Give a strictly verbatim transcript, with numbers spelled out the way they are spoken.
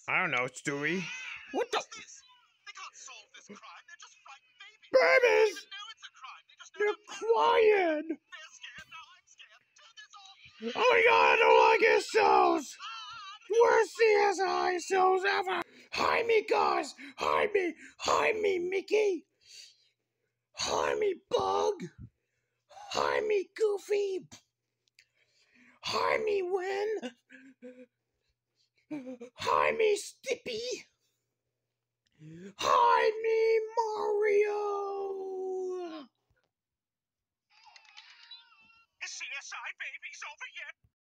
I don't know, Stewie. What the? What's this? They can't solve this crime. They're just frightened babies. Babies! They don't know it's a crime. They just know They're they're crying! They're scared. Now I'm scared. Turn this off. Oh my god, I don't like his shows! Worst C S I shows ever! Hi me, guys! Hi me! Hi me, Mickey! Hi me, Bug! Hi me, Goofy! Hi me, Wen! Hi me, Stimpy! Hi me, Mario! Is C S I babies over yet?